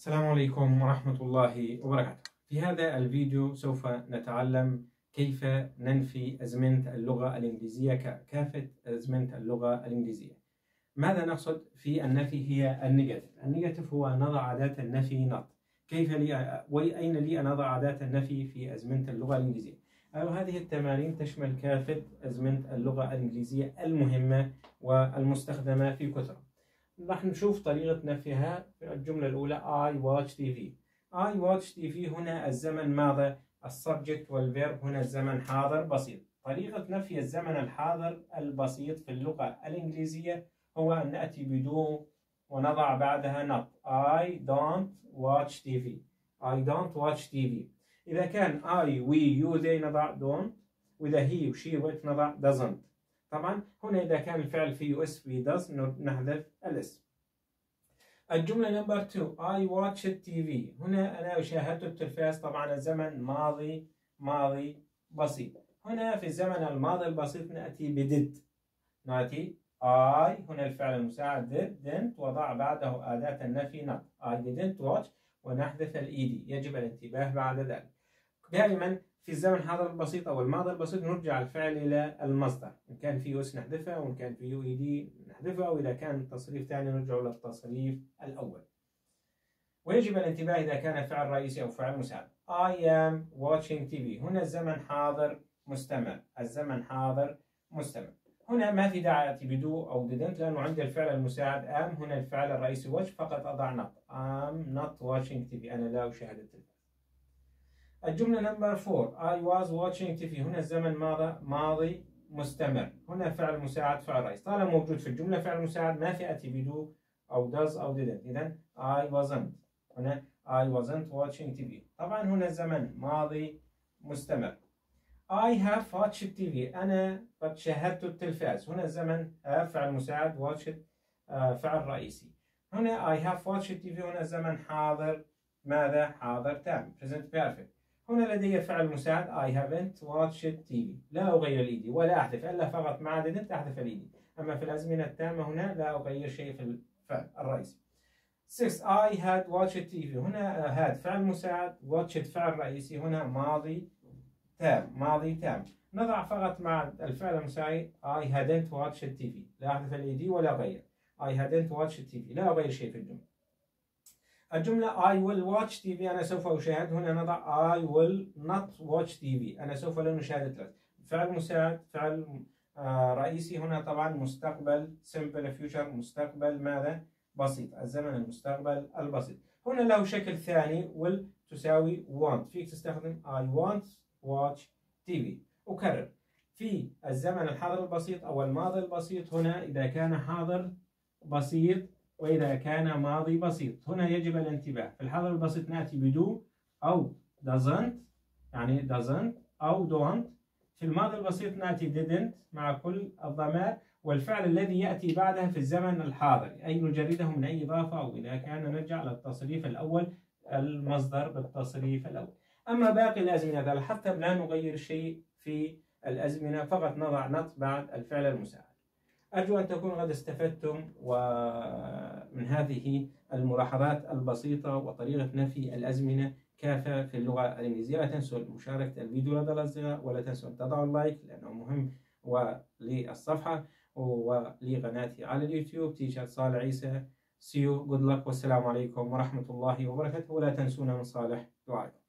السلام عليكم ورحمة الله وبركاته. في هذا الفيديو سوف نتعلم كيف ننفي أزمنة اللغة الإنجليزية كافة أزمنة اللغة الإنجليزية. ماذا نقصد في النفي؟ هي النيجاتيف. النيجاتيف هو نضع أداة النفي not. كيف لي وأين لي أن أضع أداة النفي في أزمنة اللغة الإنجليزية؟ هذه التمارين تشمل كافة أزمنة اللغة الإنجليزية المهمة والمستخدمة في كثرة. راح نشوف طريقة نفيها. في الجملة الأولى I watch TV. I watch TV هنا الزمن ماذا؟ السبجكت والفيرب هنا الزمن حاضر بسيط. طريقة نفي الزمن الحاضر البسيط في اللغة الإنجليزية هو أن نأتي بدون ونضع بعدها not. I don't watch TV. I don't watch TV. إذا كان I, we, you, they نضع don't، وإذا he و she و نضع doesn't. طبعا هنا إذا كان الفعل فيه اس في does نحذف الاس. الجملة نمبر 2 I watched TV. هنا أنا أشاهدت التلفاز. طبعا الزمن ماضي بسيط. هنا في الزمن الماضي البسيط نأتي بدid. نأتي I هنا الفعل المساعد didn't وضع بعده أداة النفي not. I didn't watch ونحذف الإيدي. يجب الانتباه بعد ذلك. دائما في الزمن الحاضر البسيط أو الماضي البسيط نرجع الفعل إلى المصدر. إن كان فيه اس نحذفه، وإن كان فيه اي دي نحذفه، وإذا كان تصريف ثاني نرجع للتصريف الأول. ويجب الانتباه إذا كان فعل رئيسي أو فعل مساعد. I am watching TV. هنا الزمن حاضر مستمر. الزمن حاضر مستمر. هنا ما في داعي أتي بدو أو didn't لأنه عندي الفعل المساعد am. هنا الفعل الرئيسي watch فقط أضع not. I'm not watching TV. أنا لا أشاهد التلفزيون. الجملة نمبر 4 I was watching TV. هنا الزمن ماضي مستمر. هنا فعل مساعد فعل رئيس. طالما موجود في الجملة فعل مساعد ما في أتي بدو أو does أو didn't. إذن I wasn't. هنا I wasn't watching TV. طبعا هنا الزمن ماضي مستمر. I have watched TV. أنا قد شاهدت التلفاز. هنا الزمن have فعل مساعد watched فعل رئيسي. هنا I have watched TV. هنا الزمن حاضر ماذا؟ حاضر تام present perfect. هنا لدي فعل مساعد I haven't watched TV. لا أغير الإيدي ولا أحذف إلا فقط مع didn't أحذف الإيدي. أما في الأزمنة التامة هنا لا أغير شيء في الفعل الرئيسي. 6 I had watched TV. هنا had فعل مساعد watched فعل رئيسي. هنا ماضي تام. نضع فقط مع الفعل المساعد I hadn't watched TV. لا أحذف الإيدي ولا أغير. I hadn't watched TV. لا أغير شيء في الجملة. الجملة I will watch TV. أنا سوف أشاهد. هنا نضع I will not watch TV. أنا سوف لن أشاهد التلفزيون. فعل مساعد فعل رئيسي. هنا طبعا مستقبل simple future مستقبل ماذا؟ بسيط. الزمن المستقبل البسيط. هنا له شكل ثاني will تساوي want. فيك تستخدم I want watch TV. أكرر في الزمن الحاضر البسيط أو الماضي البسيط. هنا إذا كان حاضر بسيط وإذا كان ماضي بسيط. هنا يجب الانتباه. في الحاضر البسيط نأتي بدو أو doesn't يعني doesn't أو don't. في الماضي البسيط نأتي didn't مع كل الضمائر والفعل الذي يأتي بعدها في الزمن الحاضر أي نجرده من أي إضافة أو إذا كان نرجع للتصريف الأول المصدر بالتصريف الأول. أما باقي الأزمنة لاحظت لا نغير شيء في الأزمنة فقط نضع not بعد الفعل المساعد. أرجو أن تكونوا قد استفدتم من هذه الملاحظات البسيطة وطريقة نفي الأزمنة كافة في اللغة الإنجليزية. لا تنسوا مشاركة الفيديو لدى الأصدقاء ولا تنسوا أن تضعوا اللايك لأنه مهم وللصفحة ولقناتي على اليوتيوب تيشر صالح عيسى. See you, good luck والسلام عليكم ورحمة الله وبركاته. ولا تنسونا من صالح دعائكم.